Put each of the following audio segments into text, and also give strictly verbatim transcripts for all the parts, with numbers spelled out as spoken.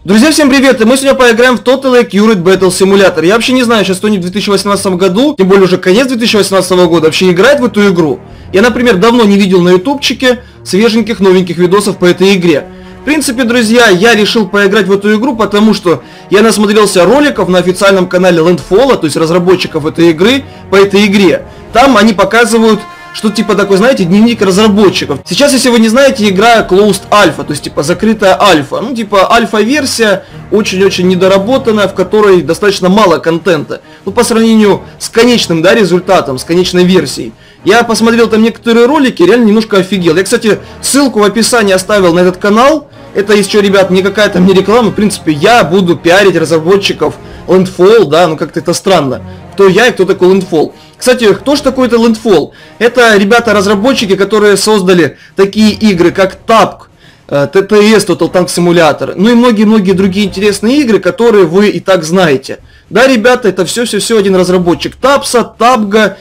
Друзья, всем привет! И мы сегодня поиграем в Total Accurate Battle Simulator. Я вообще не знаю, сейчас кто-нибудь в две тысячи восемнадцатом году, тем более уже конец две тысячи восемнадцатого года, вообще играет в эту игру. Я, например, давно не видел на ютубчике свеженьких новеньких видосов по этой игре. В принципе, друзья, я решил поиграть в эту игру, потому что я насмотрелся роликов на официальном канале Landfall, то есть разработчиков этой игры, по этой игре. Там они показывают... что типа такой, знаете, дневник разработчиков. Сейчас, если вы не знаете, игра Closed Alpha, то есть типа закрытая альфа. Ну типа альфа-версия, очень-очень недоработанная, в которой достаточно мало контента. Ну по сравнению с конечным, да, результатом, с конечной версией. Я посмотрел там некоторые ролики, реально немножко офигел. Я, кстати, ссылку в описании оставил на этот канал. Это, если что, ребят, не какая-то мне реклама. В принципе, я буду пиарить разработчиков Landfall, да, ну как-то это странно. Кто я и кто такой Landfall. Кстати, кто же такой это Landfall? Это ребята-разработчики, которые создали такие игры, как тапк, ти ти эс, Total Tank Simulator, ну и многие-многие другие интересные игры, которые вы и так знаете. Да, ребята, это все-все-все один разработчик. Тапса, Табга,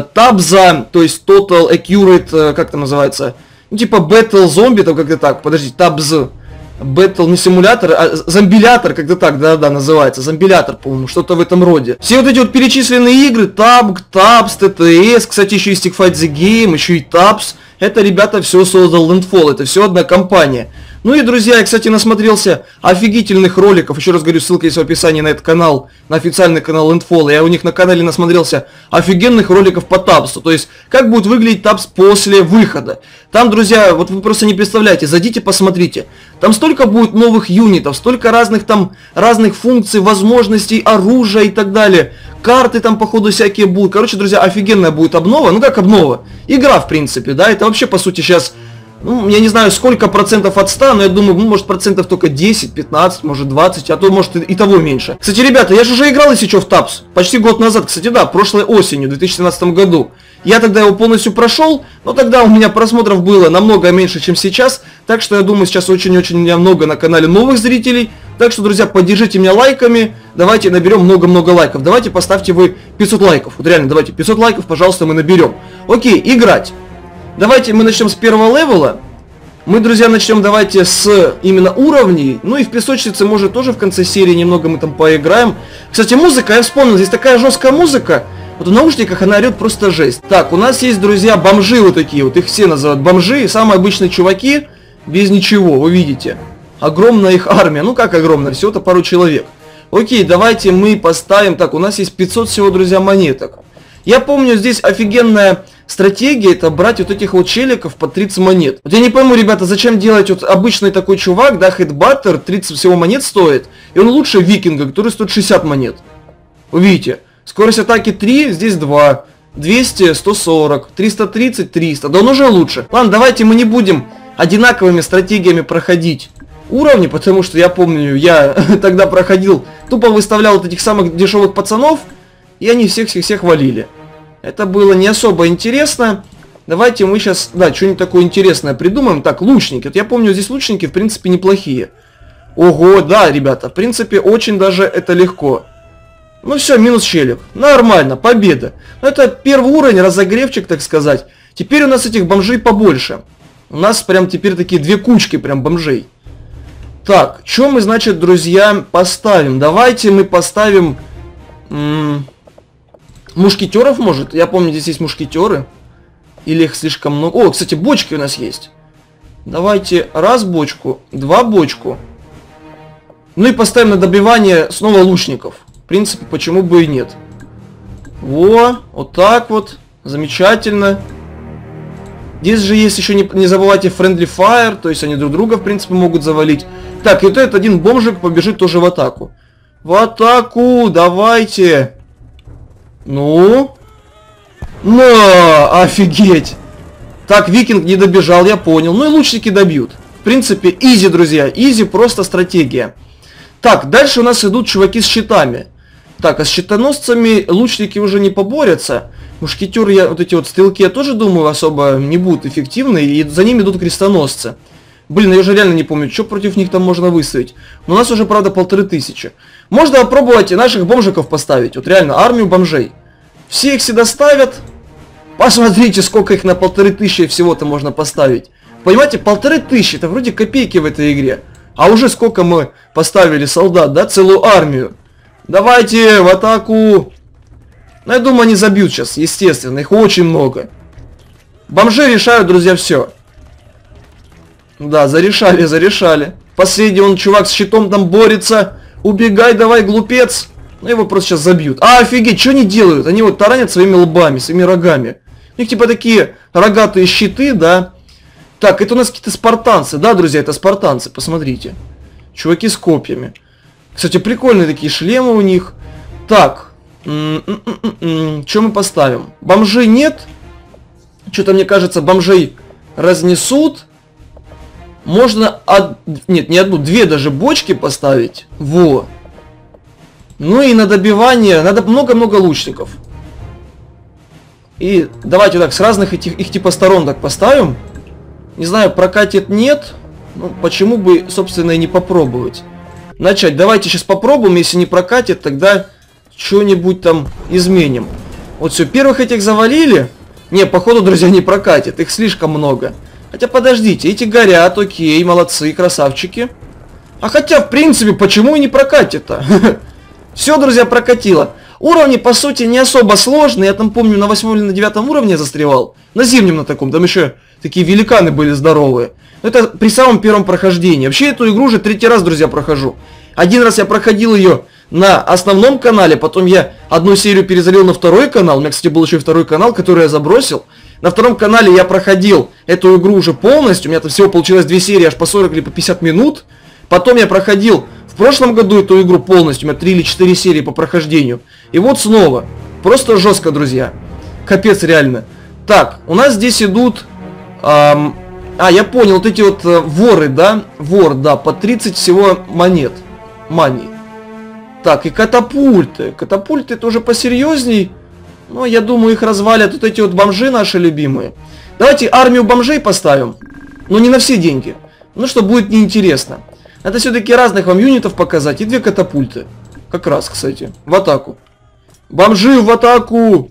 Табза, то есть Total Accurate, как это называется? Ну типа Battle Zombie, там как-то так, подождите, Табз. Battle, не симулятор, а зомбилятор, как-то так, да-да, называется, зомбилятор, по-моему, что-то в этом роде. Все вот эти вот перечисленные игры, табг, Табс, ти ти эс, кстати, еще и Stickfight the Game, еще и Табс, это, ребята, все создал Landfall, это все одна компания. Ну и, друзья, я, кстати, насмотрелся офигительных роликов, еще раз говорю, ссылка есть в описании на этот канал, на официальный канал Landfall, я у них на канале насмотрелся офигенных роликов по Табсу, то есть, как будет выглядеть Табс после выхода. Там, друзья, вот вы просто не представляете, зайдите, посмотрите, там столько будет новых юнитов, столько разных там, разных функций, возможностей, оружия и так далее, карты там, походу, всякие будут, короче, друзья, офигенная будет обнова, ну как обнова, игра, в принципе, да, это вообще, по сути, сейчас... Ну, я не знаю, сколько процентов от ста, но я думаю, ну, может, процентов только десять, пятнадцать, может, двадцать, а то, может, и, и того меньше. Кстати, ребята, я же уже играл, если что, в Табс. Почти год назад, кстати, да, прошлой осенью, в две тысячи семнадцатом году. Я тогда его полностью прошел, но тогда у меня просмотров было намного меньше, чем сейчас. Так что, я думаю, сейчас очень-очень много на канале новых зрителей. Так что, друзья, поддержите меня лайками. Давайте наберем много-много лайков. Давайте поставьте вы пятьсот лайков. Вот реально, давайте пятьсот лайков, пожалуйста, мы наберем. Окей, играть. Давайте мы начнем с первого левела. Мы, друзья, начнем давайте с именно уровней. Ну и в песочнице, может, тоже в конце серии немного мы там поиграем. Кстати, музыка, я вспомнил, здесь такая жесткая музыка. Вот в наушниках она орет просто жесть. Так, у нас есть, друзья, бомжи вот такие вот. Их все называют бомжи. Самые обычные чуваки, без ничего, вы видите. Огромная их армия. Ну как огромная, всего-то пару человек. Окей, давайте мы поставим. Так, у нас есть пятьсот всего, друзья, монеток. Я помню, здесь офигенная... стратегия — это брать вот этих вот челиков по тридцать монет. Вот я не пойму, ребята, зачем делать вот обычный такой чувак, да, хедбаттер, тридцать всего монет стоит, и он лучше викинга, который стоит шестьдесят монет. Вы видите, скорость атаки три, здесь два, двести, сто сорок, триста тридцать, триста, да он уже лучше. Ладно, давайте мы не будем одинаковыми стратегиями проходить уровни, потому что я помню, я тогда проходил, тупо выставлял вот этих самых дешевых пацанов, и они всех-всех-всех валили. Это было не особо интересно. Давайте мы сейчас, да, что-нибудь такое интересное придумаем. Так, лучники. Вот я помню, здесь лучники, в принципе, неплохие. Ого, да, ребята, в принципе, очень даже это легко. Ну все, минус челик. Нормально, победа. Ну, это первый уровень, разогревчик, так сказать. Теперь у нас этих бомжей побольше. У нас прям теперь такие две кучки прям бомжей. Так, что мы, значит, друзья, поставим? Давайте мы поставим... Мушкетеров, может? Я помню, здесь есть мушкетеры. Или их слишком много. О, кстати, бочки у нас есть. Давайте раз бочку, два бочку. Ну и поставим на добивание снова лучников. В принципе, почему бы и нет. Во, вот так вот. Замечательно. Здесь же есть еще, не, не забывайте, friendly fire. То есть они друг друга, в принципе, могут завалить. Так, и вот этот один бомжик побежит тоже в атаку. В атаку, давайте. Ну? На, офигеть! Так, викинг не добежал, я понял. Ну и лучники добьют. В принципе, изи, друзья. Изи, просто стратегия. Так, дальше у нас идут чуваки с щитами. Так, а с щитоносцами лучники уже не поборются. Мушкетеры, я, вот эти вот стрелки, я тоже думаю, особо не будут эффективны. И за ними идут крестоносцы. Блин, я уже реально не помню, что против них там можно выставить. Но у нас уже, правда, полторы тысячи. Можно попробовать наших бомжиков поставить. Вот реально, армию бомжей. Все их сюда ставят. Посмотрите, сколько их на полторы тысячи всего-то можно поставить. Понимаете, полторы тысячи, это вроде копейки в этой игре. А уже сколько мы поставили солдат, да? Целую армию. Давайте в атаку. Ну, я думаю, они забьют сейчас, естественно. Их очень много. Бомжи решают, друзья, все. Да, зарешали, зарешали. Последний он, чувак, с щитом там борется. Убегай, давай, глупец. Ну, его просто сейчас забьют. А, офигеть, что они делают? Они вот таранят своими лбами, своими рогами. У них типа такие рогатые щиты, да. Так, это у нас какие-то спартанцы. Да, друзья, это спартанцы, посмотрите. Чуваки с копьями. Кстати, прикольные такие шлемы у них. Так. Что мы поставим? Бомжей нет. Что-то, мне кажется, бомжей разнесут. Можно... Од... Нет, не одну, две даже бочки поставить. Во. Ну и на добивание надо много-много лучников. И давайте так, с разных этих, их типа сторон так поставим. Не знаю, прокатит, нет. Ну, почему бы, собственно, и не попробовать. Начать. Давайте сейчас попробуем. Если не прокатит, тогда что-нибудь там изменим. Вот все, первых этих завалили. Не, походу, друзья, не прокатит. Их слишком много. Хотя, подождите, эти горят, окей, молодцы, красавчики. А хотя, в принципе, почему и не прокатит-то? Все, друзья, прокатило. Уровни, по сути, не особо сложные. Я там помню, на восьмом или на девятом уровне застревал. На зимнем на таком. Там еще такие великаны были здоровые. Но это при самом первом прохождении. Вообще, эту игру уже третий раз, друзья, прохожу. Один раз я проходил ее на основном канале. Потом я одну серию перезалил на второй канал. У меня, кстати, был еще и второй канал, который я забросил. На втором канале я проходил эту игру уже полностью. У меня там всего получилось две серии аж по сорок или по пятьдесят минут. Потом я проходил в прошлом году эту игру полностью. У меня три или четыре серии по прохождению. И вот снова. Просто жестко, друзья. Капец, реально. Так, у нас здесь идут... Эм, а, я понял, вот эти вот э, воры, да? Вор, да, по тридцать всего монет. Мани. Так, и катапульты. Катапульты это уже посерьезней. Ну, я думаю, их развалят вот эти вот бомжи наши любимые. Давайте армию бомжей поставим. Но не на все деньги. Ну, что будет неинтересно. Надо все-таки разных вам юнитов показать. И две катапульты. Как раз, кстати. В атаку. Бомжи в атаку!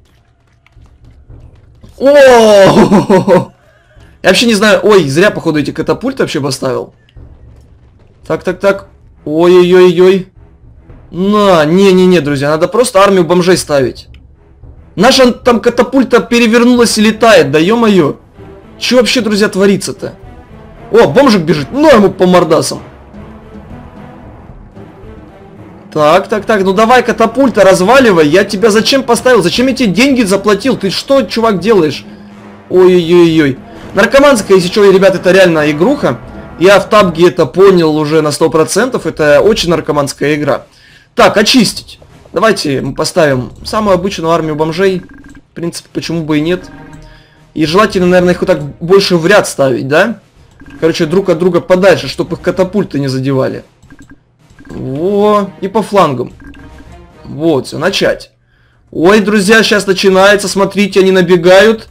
О! Я вообще не знаю... Ой, зря, походу, эти катапульты вообще поставил. Так, так, так. Ой-ой-ой-ой. На, не-не-не, друзья. Надо просто армию бомжей ставить. Наша там катапульта перевернулась и летает. Да ё-моё. Че вообще, друзья, творится-то? О, бомжик бежит. Ну, ему по мордасам. Так, так, так, ну давай, катапульта, разваливай. Я тебя зачем поставил? Зачем я тебе деньги заплатил? Ты что, чувак, делаешь? Ой-ой-ой-ой. Наркоманская, если что, ребят, это реально игруха. Я в табге это понял уже на сто процентов. Это очень наркоманская игра. Так, очистить. Давайте мы поставим самую обычную армию бомжей. В принципе, почему бы и нет. И желательно, наверное, их вот так больше в ряд ставить, да? Короче, друг от друга подальше, чтобы их катапульты не задевали. Во, и по флангам. Вот, все, начать. Ой, друзья, сейчас начинается, смотрите, они набегают.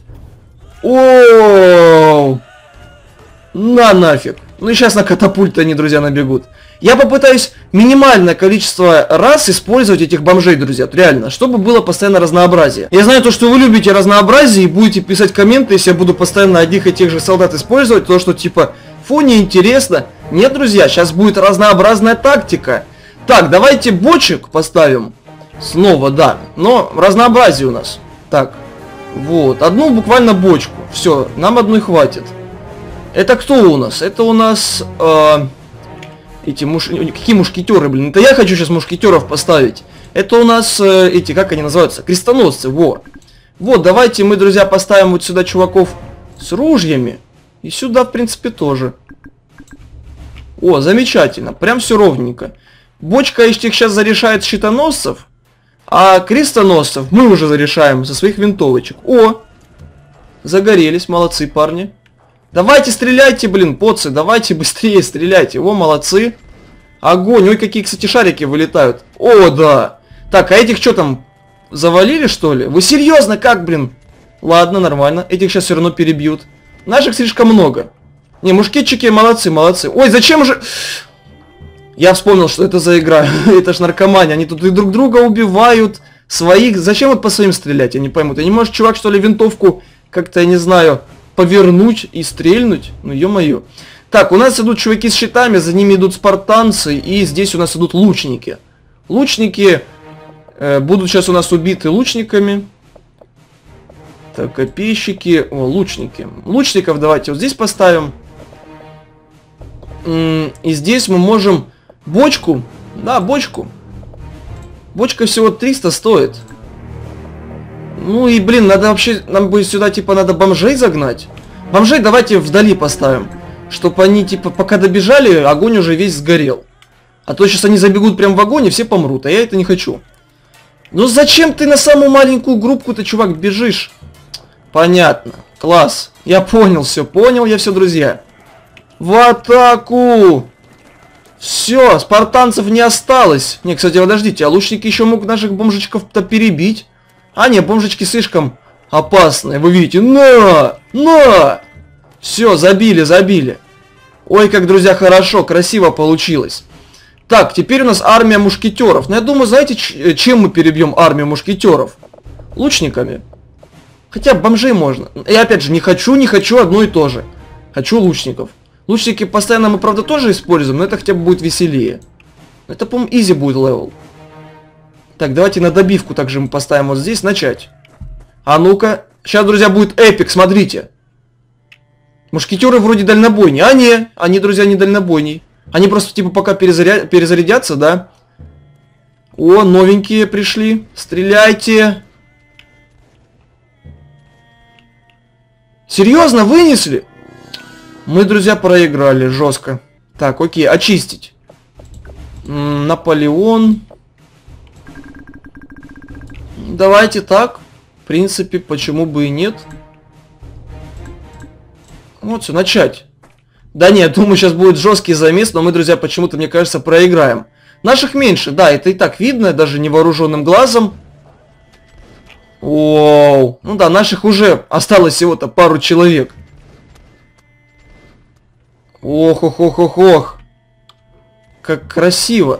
О, на нафиг. Ну и сейчас на катапульты они, друзья, набегут. Я попытаюсь минимальное количество раз использовать этих бомжей, друзья, реально, чтобы было постоянно разнообразие. Я знаю то, что вы любите разнообразие и будете писать комменты, если я буду постоянно одних и тех же солдат использовать, то что типа, фу, неинтересно. Нет, друзья, сейчас будет разнообразная тактика. Так, давайте бочек поставим. Снова, да, но разнообразие у нас. Так, вот, одну буквально бочку. Все, нам одной хватит. Это кто у нас? Это у нас... Э, эти муш... Какие мушкетеры, блин? Это я хочу сейчас мушкетеров поставить. Это у нас э, эти, как они называются? Крестоносцы, во. Вот, давайте мы, друзья, поставим вот сюда чуваков с ружьями. И сюда, в принципе, тоже. О, замечательно. Прям все ровненько. Бочка этих сейчас зарешает щитоносцев. А крестоносцев мы уже зарешаем со своих винтовочек. О! Загорелись, молодцы, парни. Давайте стреляйте, блин, поцы, давайте быстрее стреляйте. О, молодцы. Огонь. Ой, какие, кстати, шарики вылетают. О, да. Так, а этих что там, завалили, что ли? Вы серьезно, как, блин? Ладно, нормально. Этих сейчас все равно перебьют. Наших слишком много. Не, мушкетчики молодцы, молодцы. Ой, зачем же... Я вспомнил, что это за игра. Это ж наркомания. Они тут и друг друга убивают. Своих. Зачем вот по своим стрелять? Я не пойму. Ты не можешь, чувак, что ли, винтовку как-то, я не знаю, повернуть и стрельнуть? Ну, ё-моё. Так. Так, у нас идут чуваки с щитами, за ними идут спартанцы, и здесь у нас идут лучники. Лучники э, будут сейчас у нас убиты лучниками. Так, копейщики, о, лучники. Лучников давайте вот здесь поставим. И здесь мы можем бочку, да, бочку. Бочка всего триста стоит. Ну и, блин, надо вообще, нам будет сюда, типа, надо бомжей загнать. Бомжей давайте вдали поставим. Чтобы они, типа, пока добежали, огонь уже весь сгорел. А то сейчас они забегут прям в огонь и все помрут, а я это не хочу. Ну зачем ты на самую маленькую группку-то, чувак, бежишь? Понятно. Класс. Я понял все, понял я все, друзья. В атаку! Все, спартанцев не осталось. Не, кстати, подождите, а лучники еще могут наших бомжечков-то перебить. А, не, бомжечки слишком опасные. Вы видите, на! На! Все, забили, забили. Ой, как, друзья, хорошо, красиво получилось. Так, теперь у нас армия мушкетеров. Но я думаю, знаете, чем мы перебьем армию мушкетеров? Лучниками. Хотя бомжей можно. Я опять же не хочу, не хочу одно и то же. Хочу лучников. Лучники постоянно мы, правда, тоже используем, но это хотя бы будет веселее. Это, по-моему, изи будет левел. Так, давайте на добивку также мы поставим вот здесь, начать. А ну-ка. Сейчас, друзья, будет эпик, смотрите. Мушкетеры вроде дальнобойней. А не, они, друзья, не дальнобойней. Они просто, типа, пока перезаря... перезарядятся, да? О, новенькие пришли. Стреляйте. Серьезно, вынесли? Мы, друзья, проиграли жестко. Так, окей, очистить. М-м, Наполеон. Давайте так. В принципе, почему бы и нет. Вот все, начать. Да нет, думаю, сейчас будет жесткий замес, но мы, друзья, почему-то, мне кажется, проиграем. Наших меньше, да, это и так видно, даже невооруженным глазом. Оу, ну да, наших уже осталось всего-то пару человек. Ох, ох, ох, ох, ох. Как красиво.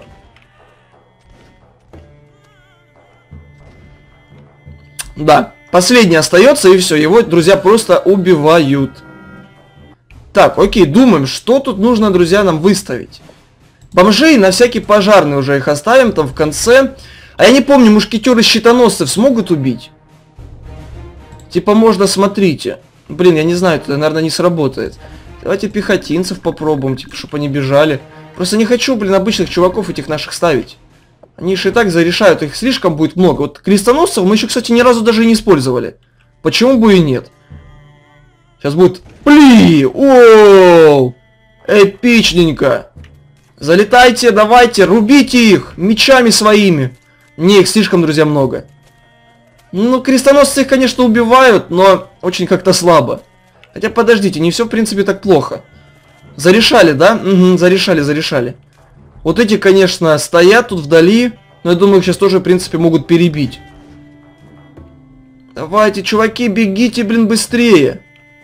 Да, последний остается, и все, его, друзья, просто убивают. Так, окей, думаем, что тут нужно, друзья, нам выставить. Бомжей на всякий пожарный уже их оставим там в конце. А я не помню, мушкетеры щитоносцев смогут убить? Типа можно, смотрите. Блин, я не знаю, это, наверное, не сработает. Давайте пехотинцев попробуем, типа, чтобы они бежали. Просто не хочу, блин, обычных чуваков этих наших ставить. Они же и так зарешают, их слишком будет много. Вот крестоносцев мы еще, кстати, ни разу даже и не использовали. Почему бы и нет? Сейчас будет... Пли! Оу! Эпичненько! Залетайте, давайте, рубите их мечами своими. Не, их слишком, друзья, много. Ну, крестоносцы их, конечно, убивают, но очень как-то слабо. Хотя, подождите, не все, в принципе, так плохо. Зарешали, да? Угу, зарешали, зарешали. Вот эти, конечно, стоят тут вдали, но я думаю, их сейчас тоже, в принципе, могут перебить. Давайте, чуваки, бегите, блин, быстрее.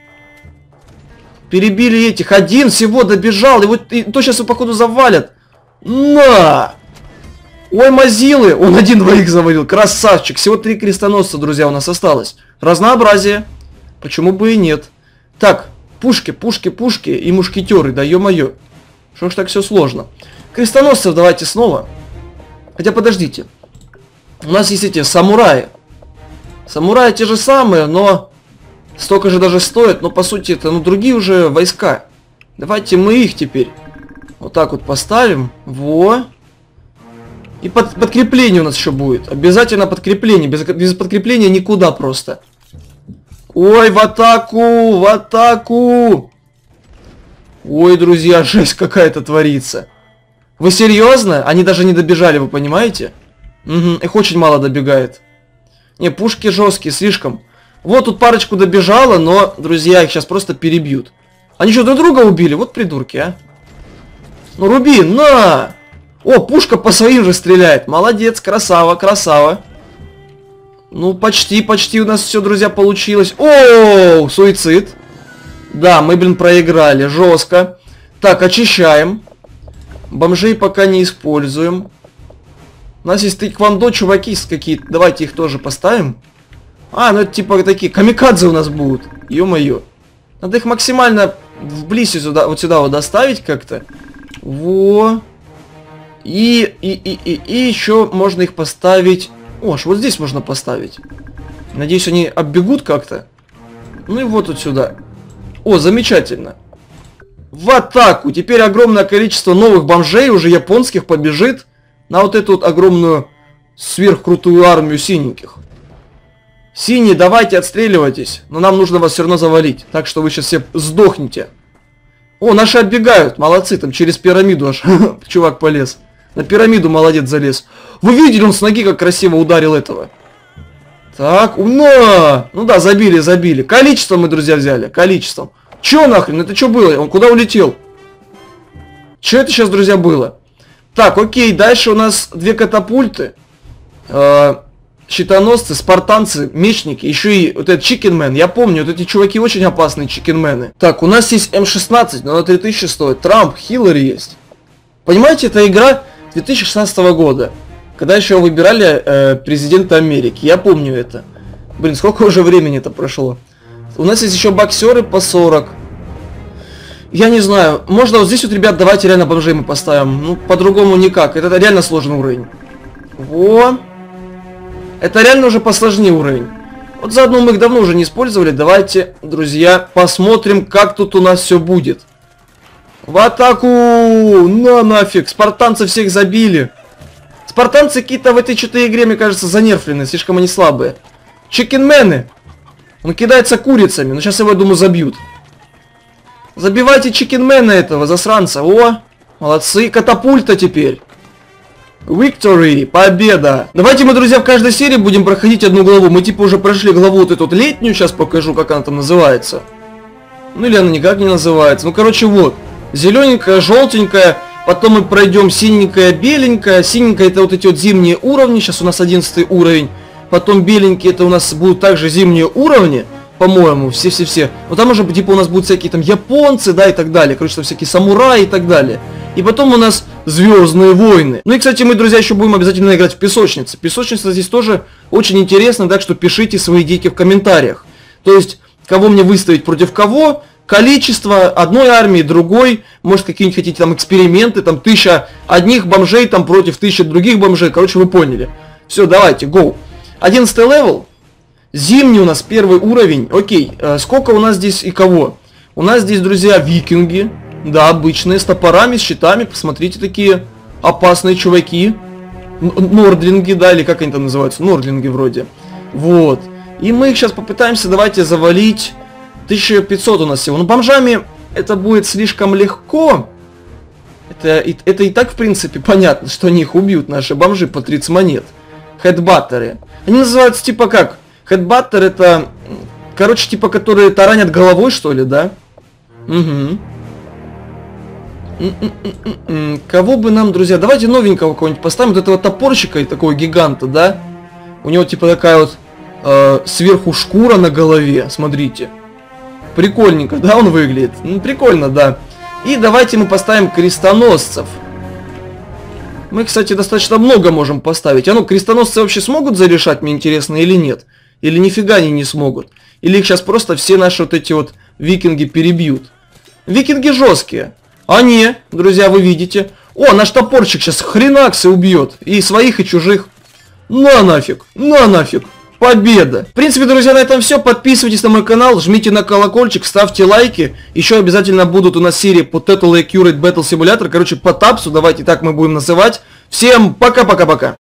Перебили этих. Один всего добежал, и вот и, то сейчас его, походу, завалят. На! Ой, мазилы! Он один двоих завалил. Красавчик. Всего три крестоносца, друзья, у нас осталось. Разнообразие. Почему бы и нет? Так, пушки, пушки, пушки и мушкетеры. Да ё-моё. Что ж так все сложно? Крестоносцев давайте снова. Хотя, подождите. У нас есть эти самураи. Самураи те же самые, но... Столько же даже стоят, но по сути это, ну, другие уже войска. Давайте мы их теперь вот так вот поставим. Во. И под, подкрепление у нас еще будет. Обязательно подкрепление. Без, без подкрепления никуда просто. Ой, в атаку! В атаку! Ой, друзья, жесть какая-то творится. Вы серьезно? Они даже не добежали, вы понимаете? Угу, их очень мало добегает. Не, пушки жесткие, слишком. Вот тут парочку добежало, но, друзья, их сейчас просто перебьют. Они что, друг друга убили? Вот придурки, а. Ну, руби, на! О, пушка по своим же стреляет. Молодец, красава, красава. Ну, почти, почти у нас все, друзья, получилось. О, суицид. Да, мы, блин, проиграли, жестко. Так, очищаем. Бомжей пока не используем. У нас есть тэквондо, чуваки какие-то. Давайте их тоже поставим. А, ну это типа такие камикадзе у нас будут. Ё-моё. Надо их максимально вблизи сюда, вот сюда вот доставить как-то. Во. И, и, и, и, и еще можно их поставить... О, аж вот здесь можно поставить. Надеюсь, они оббегут как-то. Ну и вот тут сюда. О, замечательно. В атаку. Теперь огромное количество новых бомжей, уже японских, побежит на вот эту вот огромную сверхкрутую армию синеньких. Синие, давайте отстреливайтесь. Но нам нужно вас все равно завалить. Так что вы сейчас все сдохнете. О, наши отбегают. Молодцы, там через пирамиду аж чувак полез. На пирамиду молодец залез. Вы видели, он с ноги как красиво ударил этого. Так, на! Ну да, забили, забили. Количеством мы, друзья, взяли. Количеством. Чё нахрен? Это что было? Он куда улетел? Что это сейчас, друзья, было? Так, окей, дальше у нас две катапульты. Э, щитоносцы, спартанцы, мечники. Еще и вот этот чикенмен. Я помню, вот эти чуваки очень опасные, чикенмены. Так, у нас есть эм шестнадцать, но на три тысячи стоит. Трамп, Хиллари есть. Понимаете, это игра две тысячи шестнадцатого года. Когда еще выбирали э, президента Америки. Я помню это. Блин, сколько уже времени это прошло. У нас есть еще боксеры по сорок. Я не знаю. Можно вот здесь вот, ребят, давайте реально бомжей мы поставим. Ну, по-другому никак. Это реально сложный уровень. Во. Это реально уже посложнее уровень. Вот заодно мы их давно уже не использовали. Давайте, друзья, посмотрим, как тут у нас все будет. В атаку! На нафиг! Спартанцы всех забили. Спартанцы какие-то в этой что-то игре, мне кажется, занерфлены. Слишком они слабые. Чикенмены! Он кидается курицами, но сейчас его, я думаю, забьют. Забивайте чикенмена этого, засранца. О, молодцы. Катапульта теперь. Victory, победа. Давайте мы, друзья, в каждой серии будем проходить одну главу. Мы типа уже прошли главу вот эту вот летнюю. Сейчас покажу, как она там называется. Ну или она никак не называется. Ну, короче, вот. Зелененькая, желтенькая. Потом мы пройдем синенькая, беленькая. Синенькая это вот эти вот зимние уровни. Сейчас у нас одиннадцатый уровень. Потом беленькие это у нас будут также зимние уровни. По-моему, все-все-все. Но там уже типа у нас будут всякие там японцы, да, и так далее. Короче, там всякие самураи и так далее. И потом у нас Звездные войны. Ну и, кстати, мы, друзья, еще будем обязательно играть в песочницы. Песочница здесь тоже очень интересно, так что пишите свои идейки в комментариях. То есть, кого мне выставить против кого, количество одной армии, другой, может, какие-нибудь хотите там эксперименты, там тысяча одних бомжей там против тысячи других бомжей. Короче, вы поняли. Все, давайте, go. одиннадцатый левел. Зимний у нас первый уровень. Окей, э, сколько у нас здесь и кого? У нас здесь, друзья, викинги. Да, обычные, с топорами, с щитами. Посмотрите, такие опасные чуваки. Нордлинги, да, или как они там называются? Нордлинги вроде. Вот. И мы их сейчас попытаемся, давайте, завалить. тысяча пятьсот у нас всего. Но бомжами это будет слишком легко. Это, это и так, в принципе, понятно, что они их убьют, наши бомжи, по тридцать монет. Хедбаттеры. Они называются типа как? Хедбаттер это, короче, типа, которые таранят головой, что ли, да? Угу. Кого бы нам, друзья, давайте новенького кого-нибудь поставим. Вот этого топорщика и такого гиганта, да? У него типа такая вот э, сверху шкура на голове, смотрите. Прикольненько, да, он выглядит? Ну, прикольно, да. И давайте мы поставим крестоносцев. Мы, кстати, достаточно много можем поставить. А ну, крестоносцы вообще смогут зарешать, мне интересно, или нет? Или нифига они не смогут? Или их сейчас просто все наши вот эти вот викинги перебьют? Викинги жесткие. А не, друзья, вы видите. О, наш топорчик сейчас хренаксы убьет. И своих, и чужих. На нафиг, на нафиг. Победа. В принципе, друзья, на этом все. Подписывайтесь на мой канал, жмите на колокольчик, ставьте лайки. Еще обязательно будут у нас серии по Total Accurate Battle Simulator. Короче, по тапсу, давайте так мы будем называть. Всем пока-пока-пока.